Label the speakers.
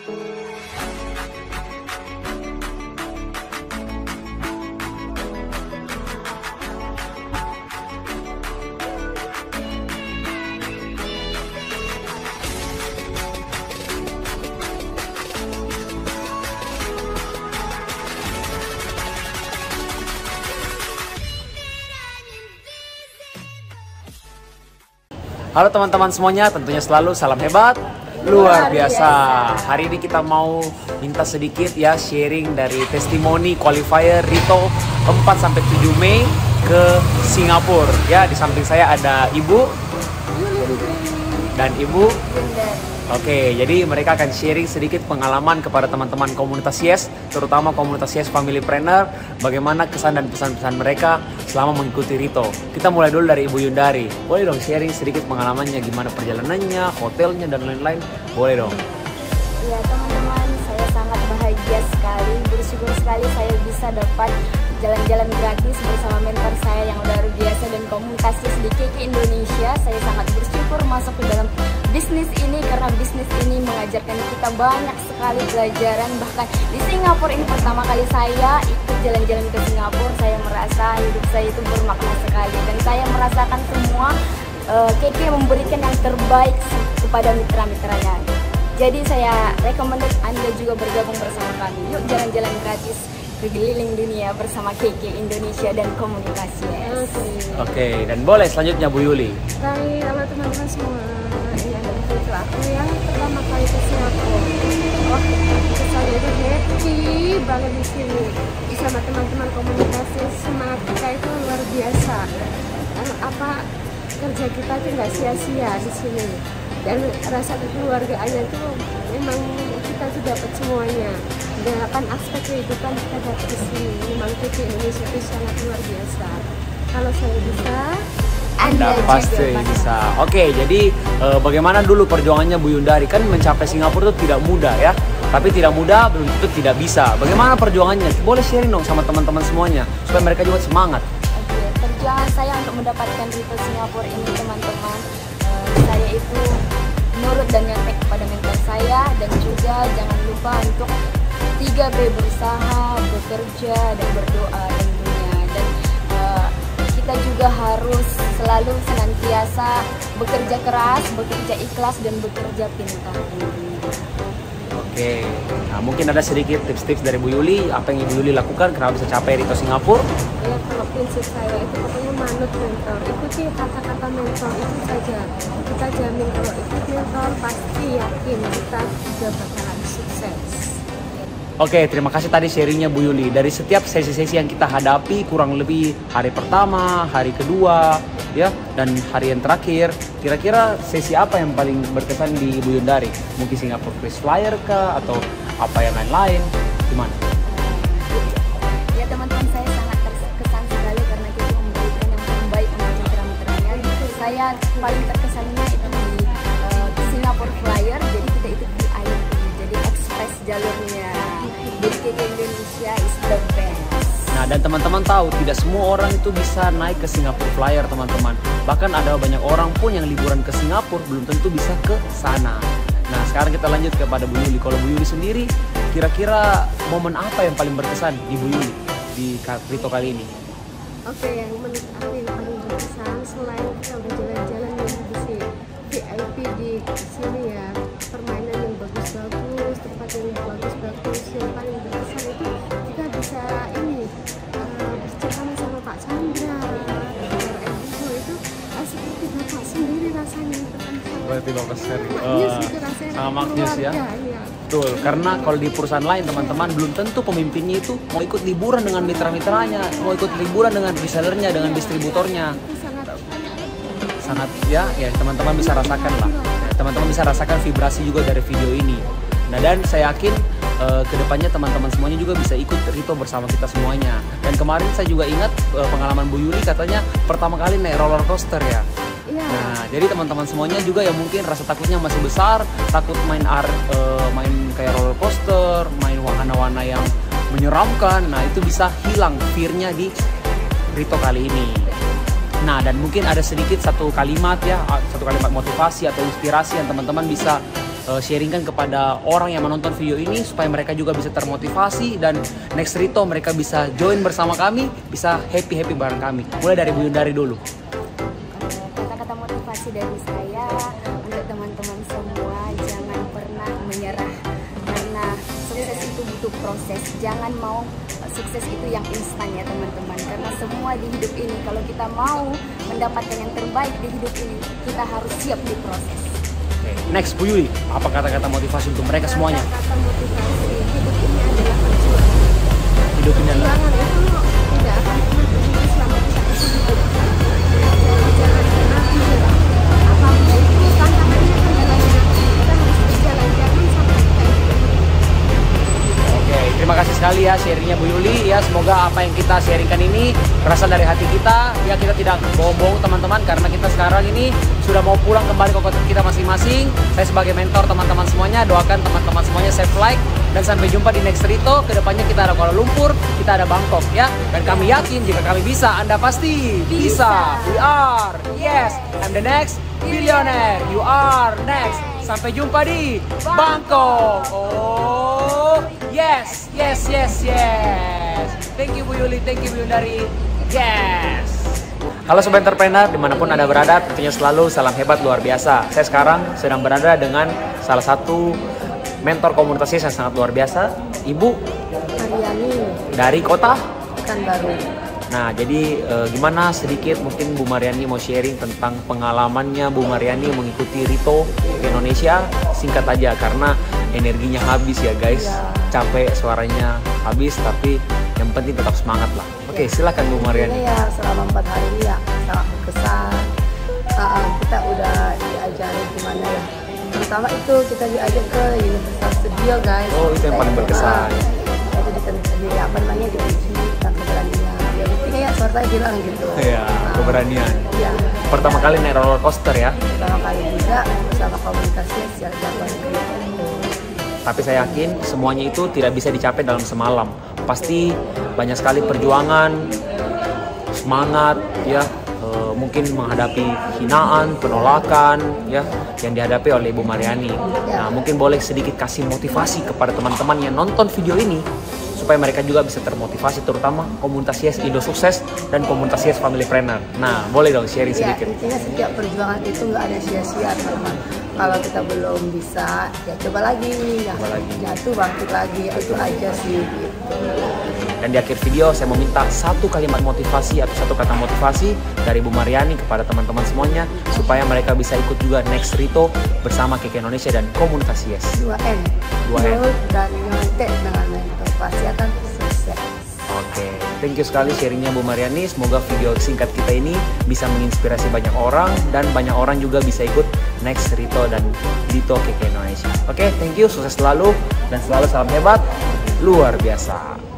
Speaker 1: Halo teman-teman semuanya, tentunya selalu salam hebat, luar biasa. Hari ini kita mau minta sedikit ya sharing dari testimoni qualifier Rito 4-7 Mei ke Singapura. Ya, di samping saya ada Ibu dan Ibu. Oke, jadi mereka akan sharing sedikit pengalaman kepada teman-teman komunitas Yes, terutama komunitas Yes Family Planner, bagaimana kesan dan pesan-pesan mereka selama mengikuti Rito. Kita mulai dulu dari Ibu Yundari. Boleh dong sharing sedikit pengalamannya, gimana perjalanannya, hotelnya, dan lain-lain? Boleh dong.
Speaker 2: Ya teman-teman, saya sangat bahagia sekali, bersyukur sekali saya bisa dapat jalan-jalan gratis bersama mentor saya yang luar biasa dan komunitas di KK Indonesia. Saya sangat bersyukur masuk ke dalam bisnis ini karena bisnis ini mengajarkan kita banyak sekali pelajaran. Bahkan di Singapura ini pertama kali saya ikut jalan-jalan ke Singapura, saya merasa hidup saya itu bermakna sekali dan saya merasakan semua KK memberikan yang terbaik kepada mitra-mitranya. Jadi saya recommended Anda juga bergabung bersama kami. Yuk jalan-jalan gratis keliling dunia bersama KK Indonesia dan komunitas Yes.
Speaker 1: Oke, dan boleh selanjutnya Bu Yuli.
Speaker 3: Baik, halo teman-teman semua. Ini adalah itu aku yang pertama kali ke Singapura. Wah, saya itu happy banget di sini bersama teman-teman komunitas Yes. Semangat kita itu luar biasa. Dan kerja kita itu nggak sia-sia di sini. Dan rasa kekeluargaannya itu memang kita sudah dapat semuanya. Dan aspek kehidupan kita dapat di sini. Memang KK Indonesia itu sangat luar biasa. Kalau saya bisa,
Speaker 1: Anda pasti bisa. Oke, jadi bagaimana dulu perjuangannya Bu Yundari? Kan mencapai Singapura itu tidak mudah ya. Tapi tidak mudah belum tentu tidak bisa. Bagaimana perjuangannya? Boleh sharing dong sama teman-teman semuanya supaya mereka juga semangat.
Speaker 2: Oke, perjuangan saya untuk mendapatkan Rito Singapura ini teman-teman, saya itu nurut dan nyantek kepada mentor saya dan juga jangan lupa untuk 3B, berusaha, bekerja, dan berdoa tentunya. Dan kita juga harus selalu senantiasa bekerja keras, bekerja ikhlas, dan bekerja pintar tentunya.
Speaker 1: Oke, nah mungkin ada sedikit tips-tips dari Bu Yuli, apa yang Ibu Yuli lakukan kenapa bisa capai Rito Singapura?
Speaker 3: Ya, kalau prinsip saya itu pokoknya manut mentor, ikuti kata-kata mentor itu saja. Kita jamin kalau ikut mentor pasti yakin kita juga bakalan sukses.
Speaker 1: Oke, terima kasih tadi sharingnya Bu Yuli. Dari setiap sesi-sesi yang kita hadapi, kurang lebih hari pertama, hari kedua, ya, dan hari yang terakhir, kira-kira sesi apa yang paling berkesan di Bu Yundari? Mungkin Singapore Freeze Flyer kah, atau apa yang lain-lain? Gimana?
Speaker 2: Ya teman-teman, saya sangat terkesan sekali karena kita memberikan yang terbaik untuk mitra-mitranya. Saya paling terkesannya itu di Singapore Flyer, jadi kita itu VIP, jadi express jalurnya. Jadi KK Indonesia is the best.
Speaker 1: Nah, dan teman-teman tahu tidak semua orang itu bisa naik ke Singapore Flyer, teman-teman. Bahkan ada banyak orang pun yang liburan ke Singapura belum tentu bisa ke sana. Nah, sekarang kita lanjut kepada Bu Yuli. Kalau Bu Yuli sendiri, kira-kira momen apa yang paling berkesan di Bu Yuli di Rito kali ini?
Speaker 3: Oke, yang menurut aku yang paling berkesan selain kita udah jalan-jalan yang di VIP di sini ya, permainan yang bagus-bagus, tempat yang bagus-bagus, yang paling berkesan itu kita bisa ini bercengkrama sama Pak Chandra, itu seperti bapak sendiri rasanya.
Speaker 1: Berarti bapak sendiri. Sama
Speaker 3: Magnus
Speaker 1: Magnus ya. Betul, karena kalau di perusahaan lain teman-teman belum tentu pemimpinnya itu mau ikut liburan dengan mitra-mitranya, mau ikut liburan dengan resellernya, dengan distributornya. Sangat ya teman-teman bisa rasakan lah. Teman-teman bisa rasakan vibrasi juga dari video ini. Nah, dan saya yakin kedepannya teman-teman semuanya juga bisa ikut Rito bersama kita semuanya. Dan kemarin saya juga ingat pengalaman Bu Yuli katanya pertama kali naik roller coaster ya. Nah, jadi teman-teman semuanya juga yang mungkin rasa takutnya masih besar, takut main kayak roller coaster, main wahana-wahana yang menyeramkan. Nah, itu bisa hilang fear-nya di Rito kali ini. Nah, dan mungkin ada sedikit satu kalimat motivasi atau inspirasi yang teman-teman bisa sharingkan kepada orang yang menonton video ini supaya mereka juga bisa termotivasi dan next Rito mereka bisa join bersama kami, bisa happy bareng kami. Mulai dari Bu Yundari dulu.
Speaker 2: Kata-kata motivasi dari saya untuk teman-teman semua, jangan pernah menyerah karena sukses itu butuh proses. Jangan mau sukses itu yang instan ya teman-teman, karena semua di hidup ini kalau kita mau mendapatkan yang terbaik di hidup ini, kita harus siap di proses.
Speaker 1: Next Bu Yuli, apa kata-kata motivasi untuk mereka semuanya?
Speaker 3: Kata motivasi, hidup ini adalah perjuangan.
Speaker 1: Hidup ini adalah
Speaker 3: Perjuangan itu tidak akan pernah berhenti selama kita masih hidup. Jangan pernah menyerah. Apapun itu tantangannya kendalanya, kita harus berjalan, jangan sampai kita itu.
Speaker 1: Oke, terima kasih sekali ya sharingnya Bu Yuli ya. Semoga apa yang kita sharingkan ini berasal dari hati kita. Ya kita tidak bohong-bohong teman-teman, karena kita sekarang ini sudah mau pulang kembali ke kota kita masing-masing. Saya sebagai mentor teman-teman semuanya, doakan teman-teman semuanya save like. Dan sampai jumpa di next Rito. Kedepannya kita ada Kuala Lumpur, kita ada Bangkok ya. Dan kami yakin jika kami bisa, Anda pasti bisa. We are, yes, I'm the next billionaire. You are next. Sampai jumpa di Bangkok. Oh, yes. Thank you Bu Yuli, thank you Bu Yundari. Yes. Halo Sobat Entrepreneur, dimanapun Anda berada, tentunya selalu salam hebat luar biasa. Saya sekarang sedang berada dengan salah satu mentor komunitas yang sangat luar biasa, Ibu
Speaker 3: Mariani,
Speaker 1: dari kota
Speaker 3: Pekanbaru.
Speaker 1: Nah, jadi gimana sedikit mungkin Bu Mariani mau sharing tentang pengalamannya Bu Mariani mengikuti Rito ke Indonesia. Singkat aja karena energinya habis ya guys. Capek, suaranya habis, tapi yang penting tetap semangat lah. Oke, silakan Bu Mariani.
Speaker 4: Ya, selama 4 hari ini ya sangat berkesan. Kita udah diajari gimana ya. Terutama itu kita diajak ke Universal Studio guys.
Speaker 1: Oh, itu yang paling berkesan.
Speaker 4: Itu di apa namanya diuji tentang keberanian. Ya buktinya ya suara saya bilang gitu.
Speaker 1: Iya, keberanian.
Speaker 4: Iya.
Speaker 1: Pertama kali naik roller coaster ya.
Speaker 4: Pertama kali juga bersama komunitasnya secara jadwal gitu.
Speaker 1: Tapi saya yakin semuanya itu tidak bisa dicapai dalam semalam. Pasti banyak sekali perjuangan, semangat ya. Mungkin menghadapi hinaan, penolakan ya yang dihadapi oleh Ibu Mariani. Nah, mungkin boleh sedikit kasih motivasi kepada teman-teman yang nonton video ini supaya mereka juga bisa termotivasi, terutama komunitas Yes Indo Sukses dan komunitas Yes Familypreneur. Nah, boleh dong sharing
Speaker 4: Ya,
Speaker 1: sedikit.
Speaker 4: intinya setiap perjuangan itu nggak ada sia-sia teman-teman. Kalau kita belum bisa, ya coba lagi.
Speaker 1: Coba lagi.
Speaker 4: Jatuh bangkit lagi, itu aja sih gitu.
Speaker 1: Dan di akhir video saya meminta satu kalimat motivasi atau satu kata motivasi dari Bu Mariani kepada teman-teman semuanya supaya mereka bisa ikut juga next Rito bersama KK Indonesia dan komunitas Yes.
Speaker 4: 2N.
Speaker 1: 2N.
Speaker 4: Growth dan United dengan mentor. Pasti akan sukses.
Speaker 1: Oke, thank you sekali sharingnya Bu Mariani. Semoga video singkat kita ini bisa menginspirasi banyak orang dan banyak orang juga bisa ikut next Rito dan Dito KK Indonesia. Oke, thank you, sukses selalu dan selalu salam hebat luar biasa.